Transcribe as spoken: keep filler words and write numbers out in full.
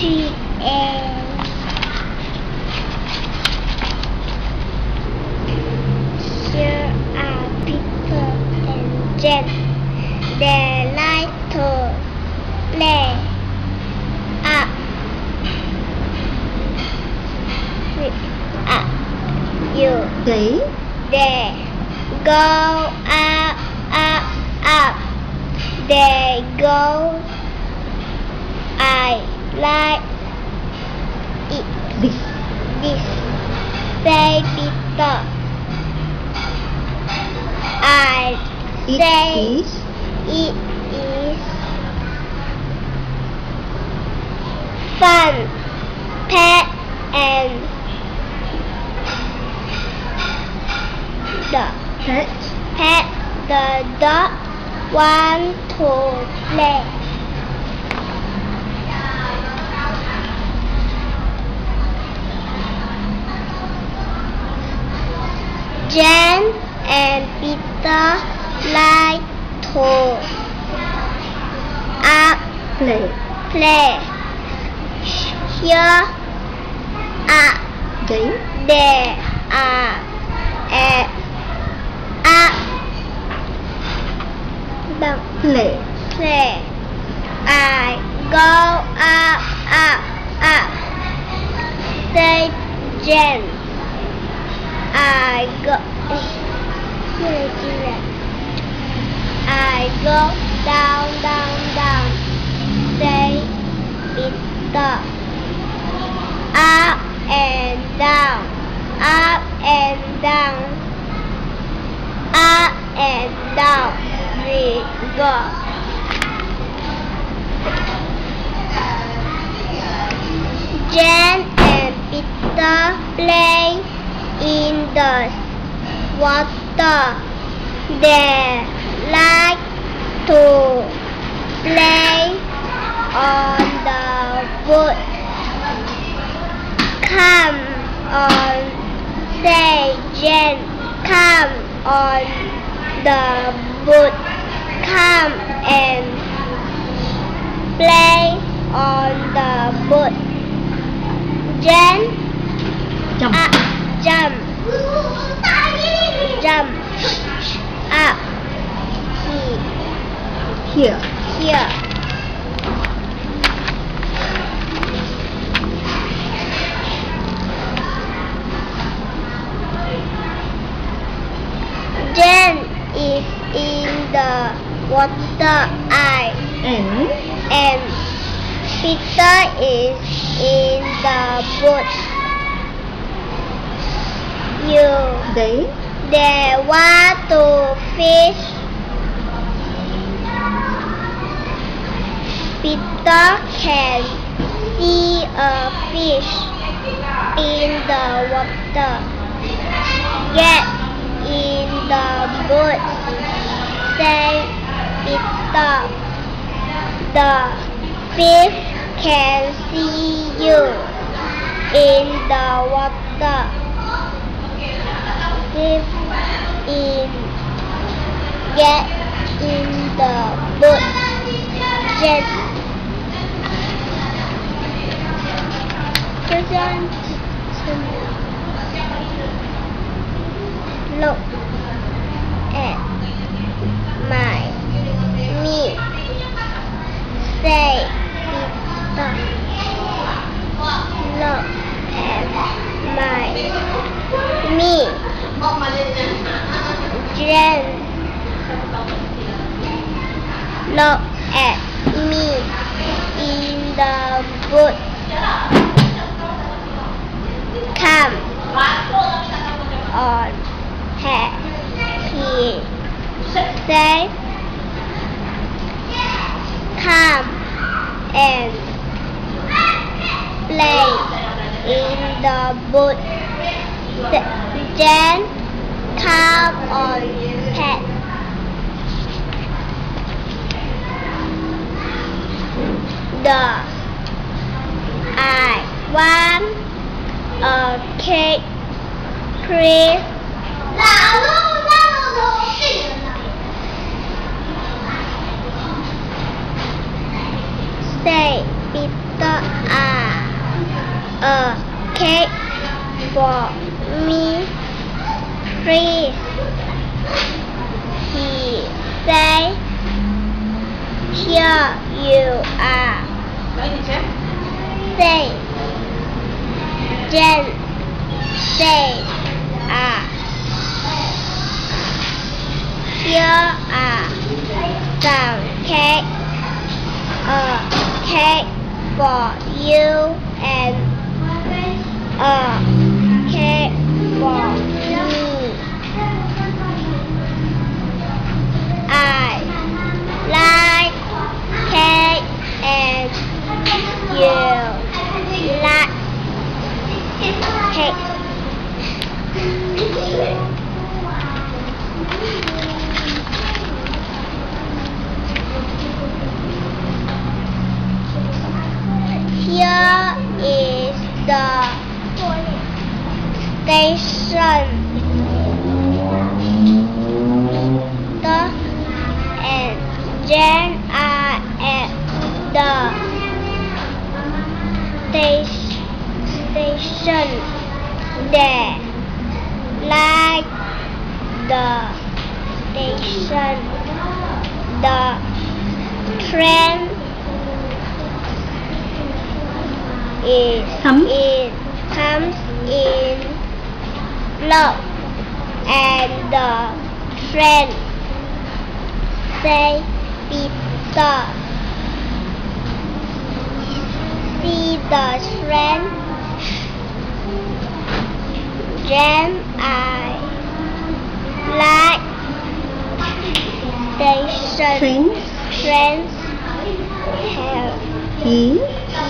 She and here are Peter and Jen. They like to play up with up you. They They go up, up, up. They go. I like it. this This say Peter. I it say is it is fun. Pet and the pet pet the dog want to play. Jen and Peter like to up play. play. Here are They they are at up the play. play. I go up, up, up. Say Jen. I go. I go down, down, down. Say Peter. Up and down, up and down, up and down. We go. Jen and Peter play in the water. They like to play on the wood. Come on, say Jen. Come on the wood. Come and play on the wood. Jen, Jump. up, jump, jump, up, Here here. Jen is in the water eye and and Peter is in the boat. You they they want to fish. Peter can see a fish in the water. Get in the boat, say Peter. The fish can see you in the water. Fish in, get in the boat. Jen. Look at my me. Say Peter. Look at my me. Jen. Look at me in the boat. Come on, happy. Say, come and play in the boat. Then come on, pet. The I want a cake, please. Say Peter, I a cake for me, please? He said, here you are. Say, Jen, say, ah. Here are some cake, a cake for you and a cake for me. I like cake and you like cake. Here is the station. The and Jen are at the station. There, like the station, the train is Comes? in comes in block, and the train say pizza. See the train. Then I like station. Trains. Trains have He